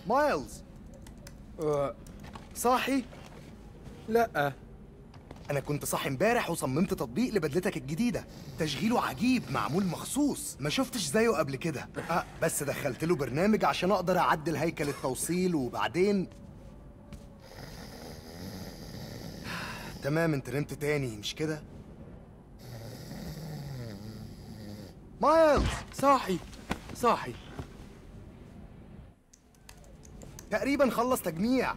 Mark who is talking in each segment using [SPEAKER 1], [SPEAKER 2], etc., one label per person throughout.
[SPEAKER 1] مايلز. صاحي؟
[SPEAKER 2] لا.
[SPEAKER 1] أنا كنت صاحي امبارح وصممت تطبيق لبدلتك الجديدة. تشغيله عجيب، معمول مخصوص، ما شفتش زيه قبل كده. بس دخلت له برنامج عشان أقدر أعدل هيكل التوصيل وبعدين تمام. انت نمت تاني مش كده؟ مايلز.
[SPEAKER 2] صاحي.
[SPEAKER 1] تقريبا خلص تجميع.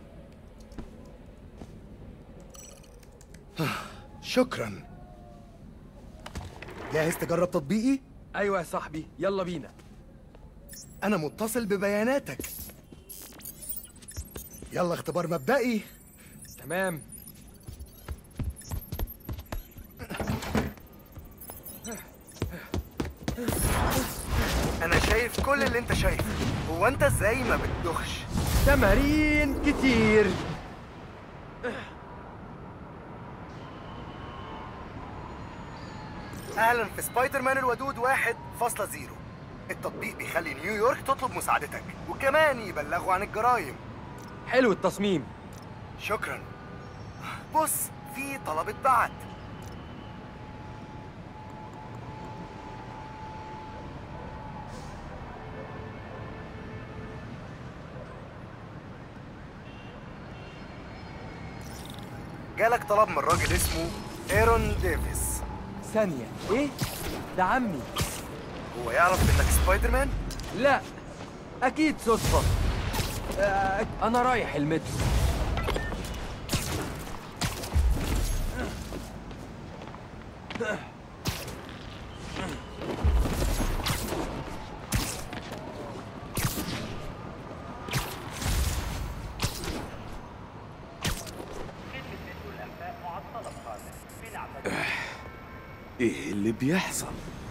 [SPEAKER 1] شكرا. جاهز تجرب تطبيقي؟
[SPEAKER 2] ايوه يا صاحبي، يلا بينا.
[SPEAKER 1] أنا متصل ببياناتك. يلا اختبار مبدئي.
[SPEAKER 2] تمام.
[SPEAKER 1] أنا شايف كل اللي أنت شايفه. هو أنت إزاي ما بتدخش؟
[SPEAKER 2] تمارين كتير.
[SPEAKER 1] أهلا في سبايدر مان الودود 1.0. التطبيق بيخلي نيويورك تطلب مساعدتك وكمان يبلغوا عن الجرائم.
[SPEAKER 2] حلو التصميم.
[SPEAKER 1] شكرا. بص، في طلب اتبعت. جالك طلب من راجل اسمه ايرون ديفيس.
[SPEAKER 2] ثانية، ايه؟ ده عمي.
[SPEAKER 1] هو يعرف انك سبايدر مان؟
[SPEAKER 2] لا، اكيد صدفة. انا رايح المترو.
[SPEAKER 3] ايه اللي بيحصل؟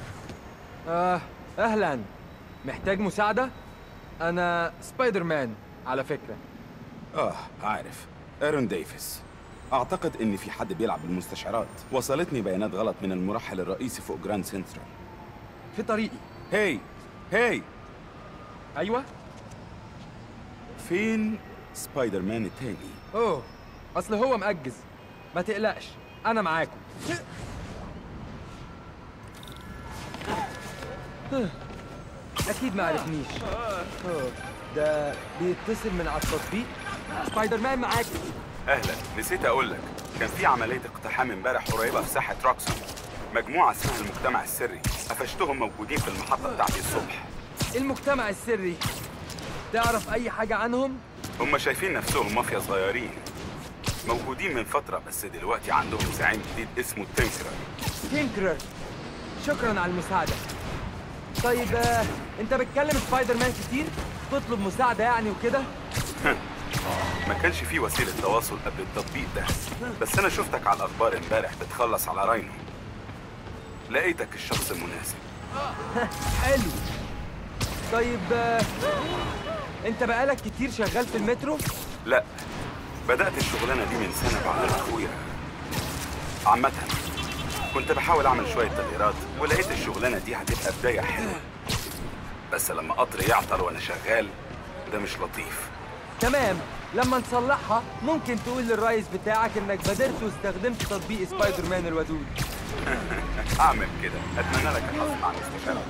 [SPEAKER 2] اهلا. محتاج مساعدة؟ انا سبايدر مان على فكرة.
[SPEAKER 3] عارف. ايرون ديفيس. اعتقد ان في حد بيلعب بالمستشعرات. وصلتني بيانات غلط من المرحل الرئيسي فوق جراند سنترال.
[SPEAKER 2] في طريقي.
[SPEAKER 3] هاي.
[SPEAKER 2] ايوه.
[SPEAKER 3] فين سبايدر مان التاني؟
[SPEAKER 2] اصل هو مأجز. ما تقلقش، انا معاكم. اكيد ما عرفنيش. ده بيتصل من على التطبيق. سبايدر مان معاك.
[SPEAKER 3] اهلا. نسيت اقول لك، كان في عمليه اقتحام امبارح قريبه في ساحه روكسون. مجموعه اسمها المجتمع السري. قفشتهم موجودين في المحطه بتاعتي الصبح.
[SPEAKER 2] المجتمع السري، تعرف اي حاجه عنهم؟
[SPEAKER 3] هم شايفين نفسهم مافيا صغيرين، موجودين من فتره، بس دلوقتي عندهم زعيم جديد اسمه
[SPEAKER 2] تينكرر. شكرا على المساعده. طيب انت بتكلم سبايدر مان كتير؟ تطلب مساعده يعني وكده؟
[SPEAKER 3] ما كانش في وسيله تواصل قبل التطبيق ده، بس انا شفتك على الاخبار امبارح بتخلص على راينو. لقيتك الشخص المناسب.
[SPEAKER 2] حلو. طيب انت بقالك كتير شغال في المترو؟
[SPEAKER 3] لا، بدأت الشغلانة دي من سنة بعد أخويا. عامة كنت بحاول أعمل شوية تغييرات ولقيت الشغلانة دي هتبقى بداية حلوة، بس لما قطر يعطل وأنا شغال ده مش لطيف.
[SPEAKER 2] تمام، لما نصلحها ممكن تقول للرئيس بتاعك إنك بادرت واستخدمت تطبيق سبايدر مان الودود.
[SPEAKER 3] أعمل كده. أتمنى لك الحظ مع الاستشارات.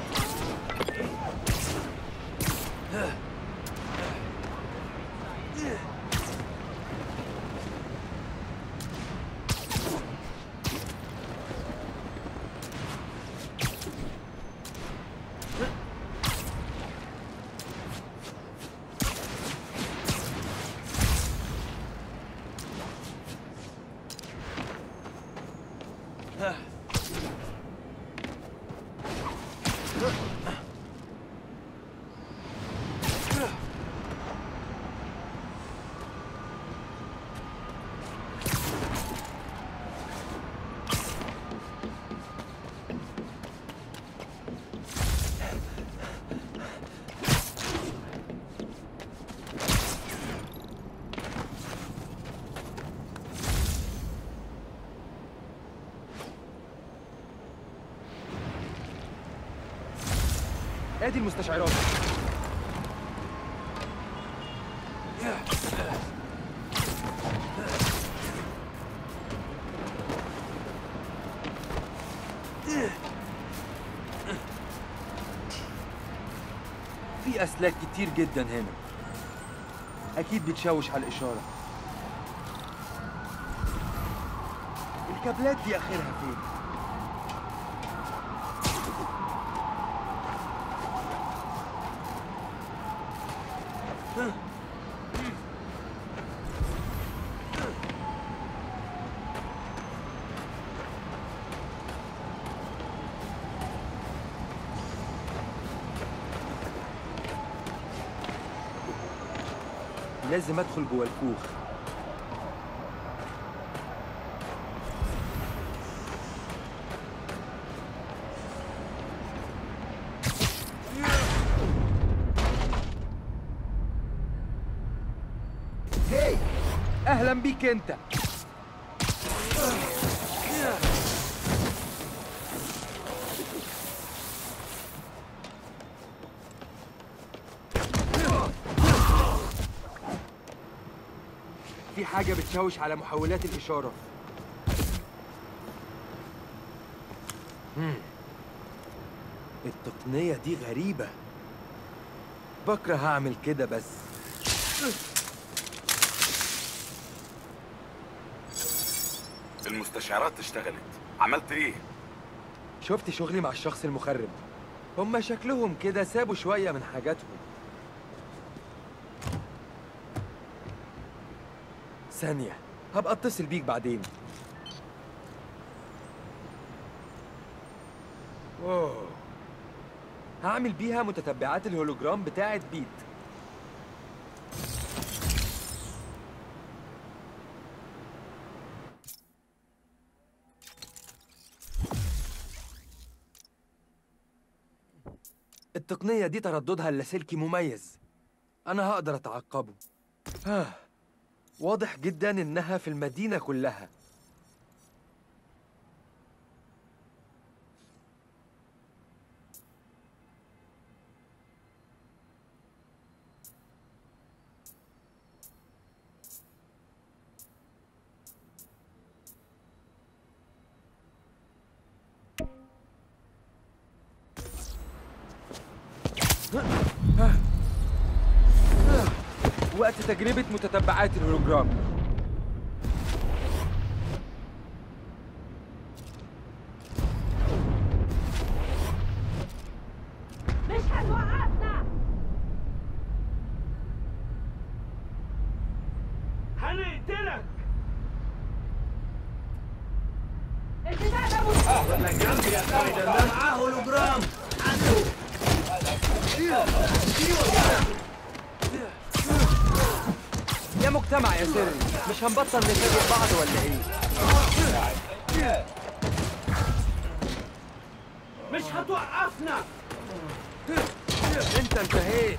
[SPEAKER 2] ادي المستشعرات. في أسلاك كتير جدا هنا، أكيد بتشوش على الإشارة. الكابلات دي آخرها فين؟ لازم أدخل جوه الكوخ.
[SPEAKER 1] هاي
[SPEAKER 2] أهلا بيك أنت. في حاجة بتشوش على محولات الإشارة. التقنية دي غريبة. بكره هعمل كده بس.
[SPEAKER 3] المستشعرات اشتغلت. عملت ايه؟
[SPEAKER 2] شفت شغلي مع الشخص المخرب. هما شكلهم كده سابوا شوية من حاجاتهم. ثانية، هبقى اتصل بيك بعدين. واو، هعمل بيها متتبعات الهولوجرام بتاعة بيت. التقنية دي ترددها اللاسلكي مميز. أنا هقدر أتعقبه. واضح جدا إنها في المدينة كلها. وقت تجربة متتبعات الهولوجرام.
[SPEAKER 4] مش هتوقفنا.
[SPEAKER 5] هنقتلك.
[SPEAKER 4] البتاع ده مش
[SPEAKER 5] ولا جنبي يا سايدر، ده معاه هولوجرام.
[SPEAKER 2] يا مجتمع يا سري، مش هنبطل نفاجئ بعض ولا ايه؟
[SPEAKER 5] مش هتوقفنا.
[SPEAKER 2] انت انتهيت.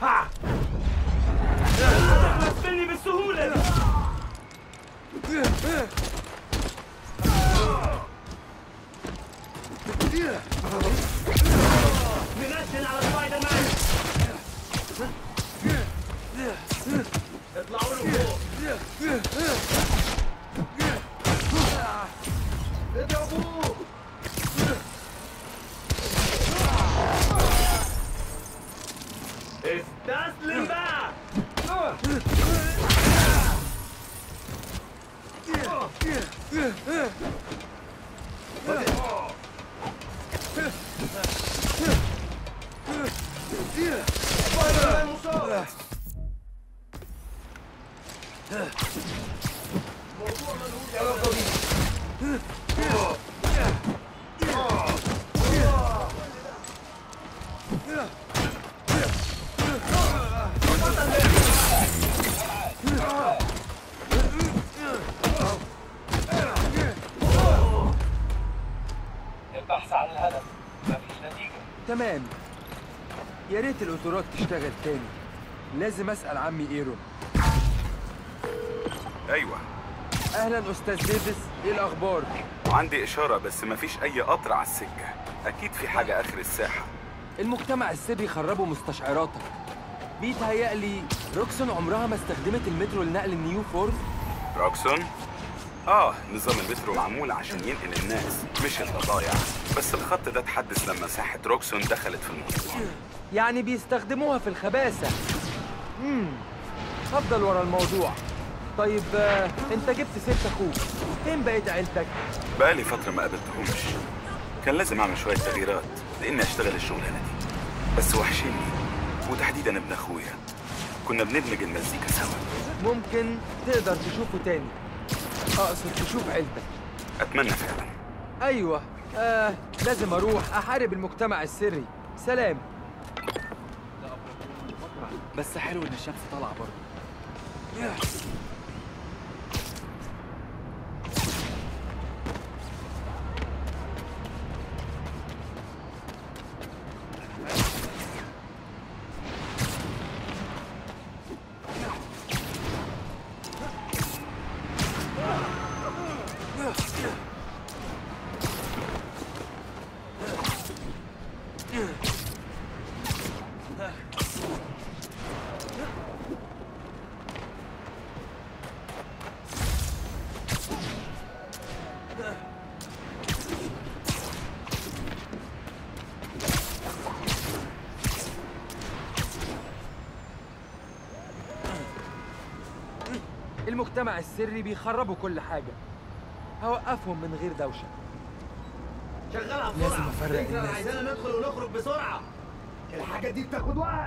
[SPEAKER 5] تخلص مني بالسهولة دي. ننزل على سبايدر مان. اطلعوا له فوق. اضربوه. استسلم بقى.
[SPEAKER 6] البحث عن الهدف، مفيش نتيجة.
[SPEAKER 2] تمام، يا ريت الأوتورات تشتغل تاني. لازم أسأل عمي إيرون.
[SPEAKER 3] ايوه،
[SPEAKER 2] أهلا أستاذ ديفيس، إيه الأخبار؟
[SPEAKER 3] عندي اشاره بس مفيش اي قطر على السكه. اكيد في حاجه اخر الساحه.
[SPEAKER 2] المجتمع السري خربوا مستشعراتك. بيتهيألي روكسون عمرها ما استخدمت المترو لنقل النيو فورد.
[SPEAKER 3] روكسون؟ نظام المترو معمول عشان ينقل الناس مش البضايع، بس الخط ده اتحدث لما ساحة روكسون دخلت في الموضوع.
[SPEAKER 2] يعني بيستخدموها في الخباثة. هفضل ورا الموضوع. طيب انت جبت سيرة اخوك، فين بقيت عيلتك؟
[SPEAKER 3] بقالي فترة ما قابلتهمش، كان لازم اعمل شوية تغييرات لاني اشتغل الشغلانة دي، بس وحشني، وتحديدا ابن اخويا، كنا بندمج المزيكا سوا.
[SPEAKER 2] ممكن تقدر تشوفه تاني، اقصد تشوف عيلتك.
[SPEAKER 3] اتمنى فعلا.
[SPEAKER 2] ايوه لازم اروح احارب المجتمع السري. سلام.
[SPEAKER 7] بس حلو ان الشمس طالعه برضه.
[SPEAKER 2] المجتمع السري بيخربوا كل حاجة. هوقفهم من غير دوشة.
[SPEAKER 5] شغالها بسرعة.
[SPEAKER 2] لازم أفرق
[SPEAKER 5] فكرة
[SPEAKER 2] الناس.
[SPEAKER 5] عايزانا ندخل ونخرج بسرعة.
[SPEAKER 1] الحاجة دي بتاخد وقت.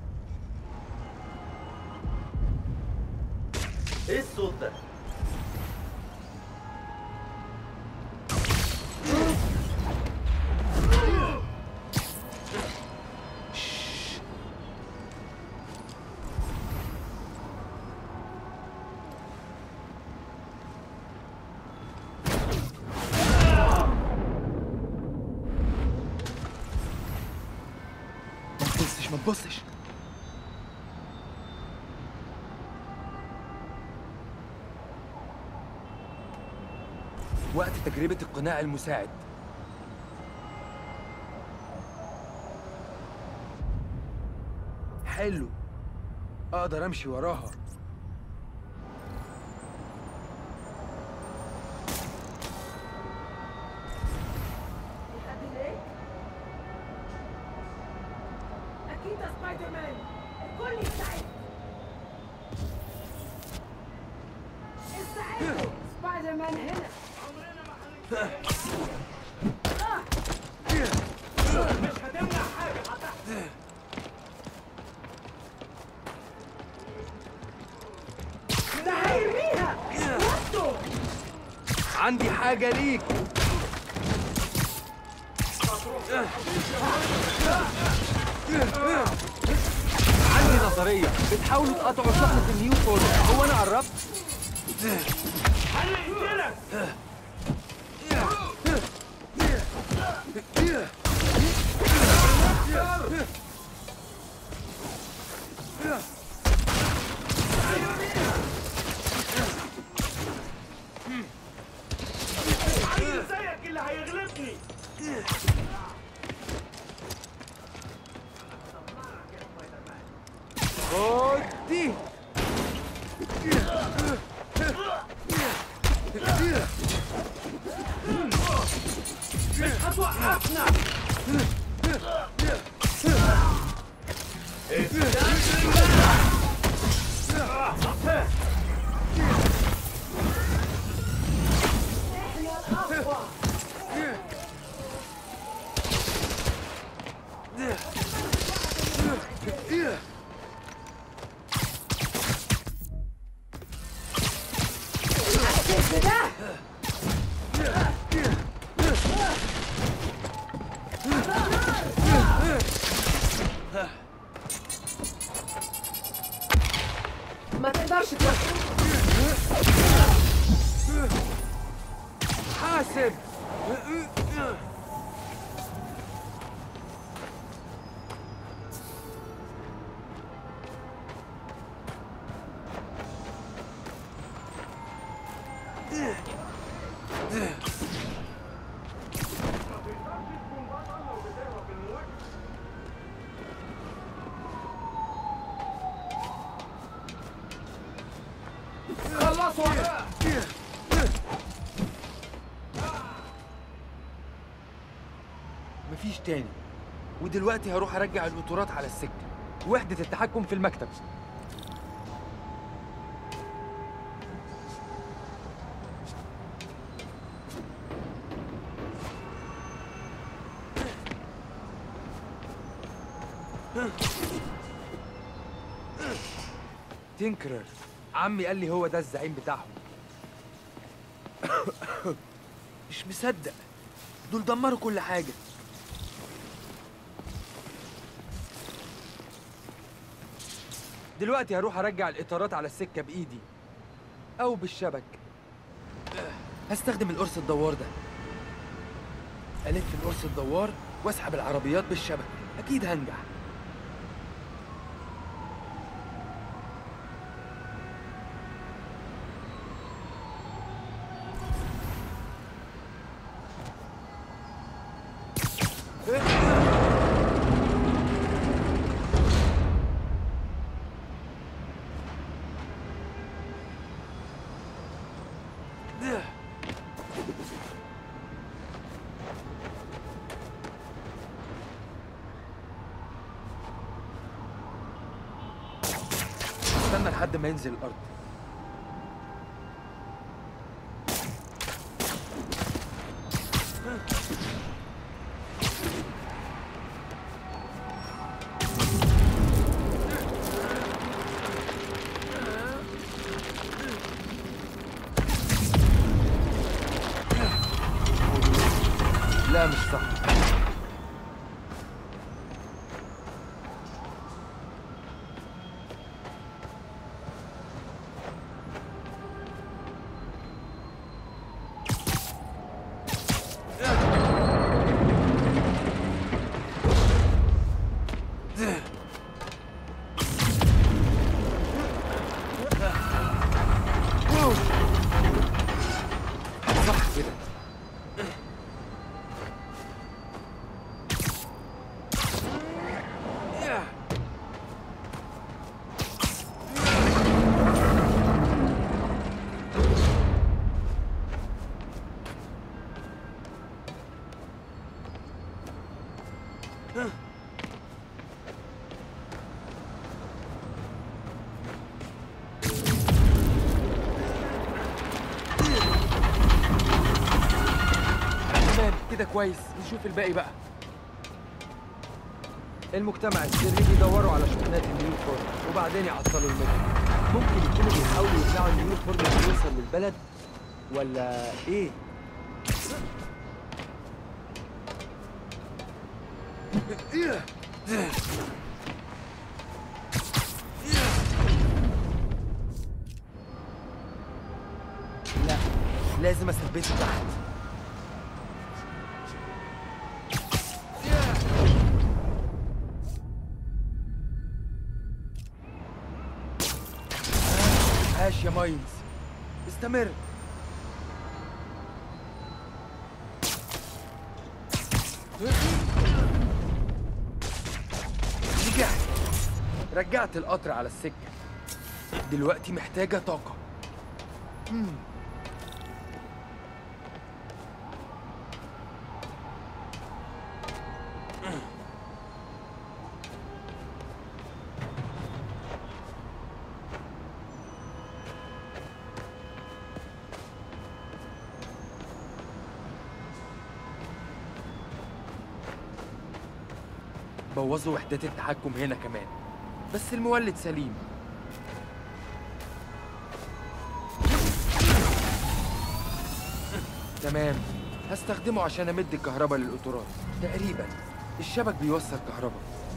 [SPEAKER 5] ايه الصوت ده؟
[SPEAKER 2] ما تبصش. وقت تجربة القناع المساعد. حلو، اقدر امشي وراها.
[SPEAKER 4] أكيد ده سبايدر مان، الكل يستعد. استعدوا، سبايدر مان هنا.
[SPEAKER 5] مش هتمنع حاجة هتحصل.
[SPEAKER 4] ده هيرميها. وطوا.
[SPEAKER 2] عندي حاجة ليك. عندي نظرية، بتحاولوا تقطعوا شحنة النيو فورد، هو أنا قربت؟
[SPEAKER 5] هنقتلك. عيل زيك اللي هيغلبني.
[SPEAKER 2] خد دي.
[SPEAKER 5] مش هتوقفنا.
[SPEAKER 4] ما تقدرش توقف.
[SPEAKER 2] حاسب. مفيش تاني. ودلوقتي هروح ارجع القطورات على السكة. وحدة التحكم في المكتب. تينكرر، عمي قال لي هو ده الزعيم بتاعهم. مش مصدق، دول دمروا كل حاجة. دلوقتي هروح ارجع الاطارات على السكة بايدي او بالشبك. هستخدم القرص الدوار ده. الف القرص الدوار واسحب العربيات بالشبك، اكيد هنجح. استنى لحد ما ينزل الارض. لا مش صح. صح كده. تمام كده كويس. نشوف الباقي بقى. المجتمع السري بيدوروا على شحنات النيوفورم وبعدين يعطلوا المترو. ممكن يكونوا بيحاولوا يمنعوا النيوفورم انه يوصل للبلد ولا ايه؟ لا، لازم اثبته تحت. عاش يا مايلز، استمر. نجحت. رجعت القطر على السكة. دلوقتي محتاجة طاقة. بوظوا وحدات التحكم هنا كمان، بس المولد سليم. تمام، هستخدمه عشان امد الكهرباء للقطورات. تقريبا الشبك بيوصل كهرباء.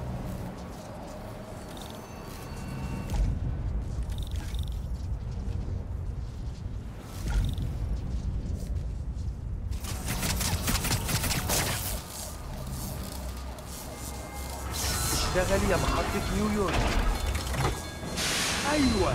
[SPEAKER 2] اشتغل يا محطة نيويورك. ايوه،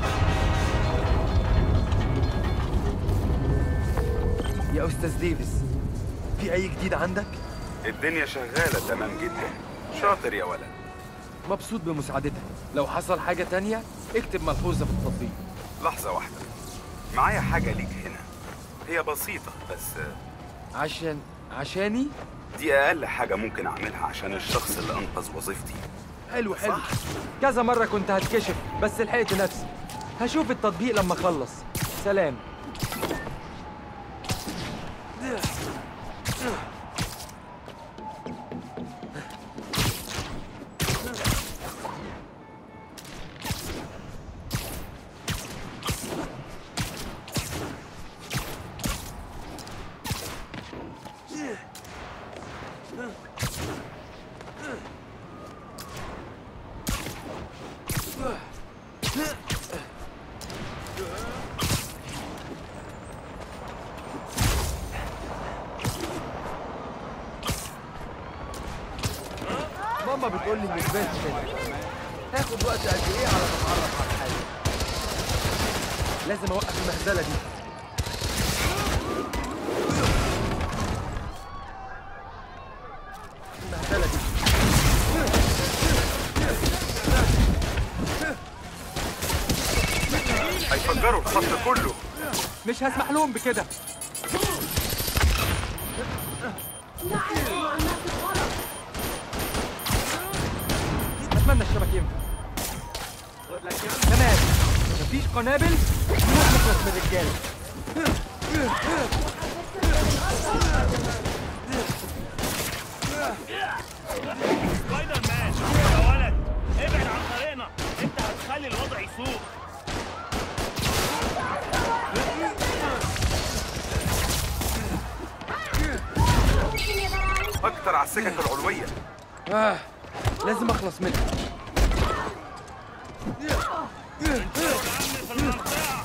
[SPEAKER 2] يا استاذ ديفيس، في اي جديد عندك؟
[SPEAKER 3] الدنيا شغالة تمام جدا. شاطر يا ولد.
[SPEAKER 2] مبسوط بمساعدتك. لو حصل حاجة تانية اكتب ملحوظة في التطبيق.
[SPEAKER 3] لحظة واحدة. معايا حاجة ليك هنا. هي بسيطة بس
[SPEAKER 2] عشاني؟
[SPEAKER 3] دي أقل حاجة ممكن أعملها عشان الشخص اللي أنقذ وظيفتي.
[SPEAKER 2] حلو. كذا مرة كنت هتكشف بس لحقت نفسي. هشوف التطبيق لما أخلص. سلام. ماما بتقول لي مش بس كده. هاخد وقت قد ايه على ما اتعرف على حاجه؟ لازم اوقف المهزله دي. المهزله دي
[SPEAKER 3] هيفجروا الخط كله.
[SPEAKER 2] مش هسمح لهم بكده. اتمنى الشبك ينفع. تمام. مفيش قنابل نخلص من الرجاله.
[SPEAKER 5] سبايدر مان يا ولد، ابعد عن طريقنا، انت هتخلي الوضع يسوء.
[SPEAKER 3] أكتر على السكك العلوية.
[SPEAKER 2] لازم اخلص منها.
[SPEAKER 5] في المنطقة.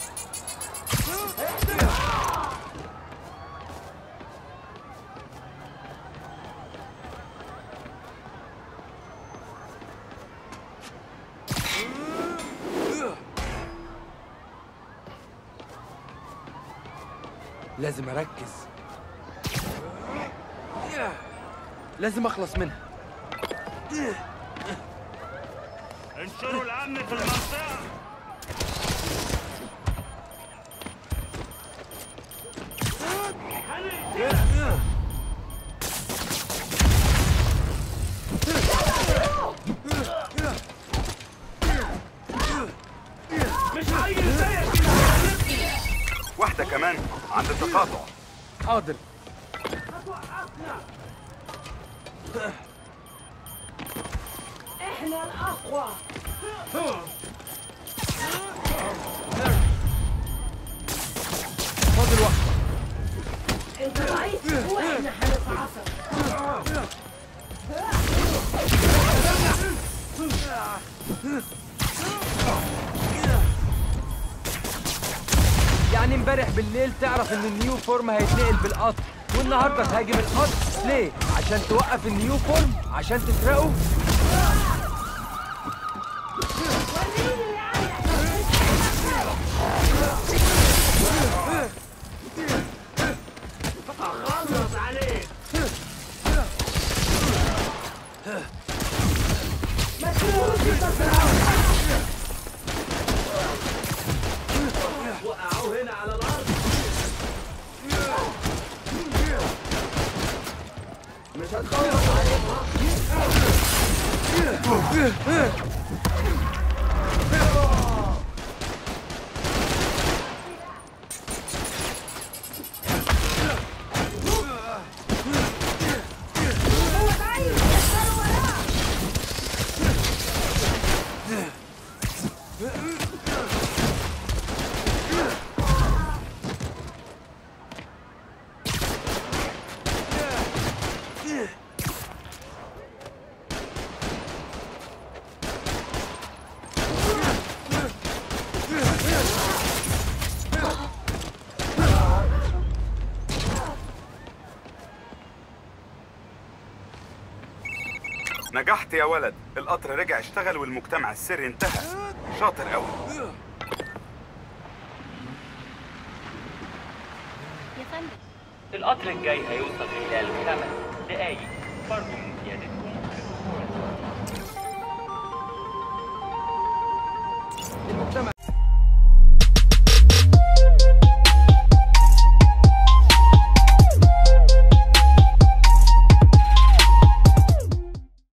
[SPEAKER 2] لازم اركز. لازم اخلص منها.
[SPEAKER 5] انشروا الامن في المنطقة. مش عايز زيك.
[SPEAKER 3] واحدة كمان عند التقاطع.
[SPEAKER 2] حاضر.
[SPEAKER 4] احنا الاقوى.
[SPEAKER 2] فاضل واحدة.
[SPEAKER 4] انت ضعيف واحنا هنتعصب.
[SPEAKER 2] يعني امبارح بالليل تعرف ان النيو فورم هيتنقل بالقطر، والنهارده تهاجم القطر ليه؟ عشان توقف النيو فورم؟ عشان تسرقه؟
[SPEAKER 5] هخلص عليك. وقعوا هنا على الارض. مش هتخلص عليهم.
[SPEAKER 3] نجحت يا ولد. القطر رجع اشتغل والمجتمع السري انتهى. شاطر قوي.
[SPEAKER 8] يا فندم،
[SPEAKER 6] القطر الجاي هيوصل خلال 5 دقايق. برضه من زيادتكم
[SPEAKER 2] المجتمع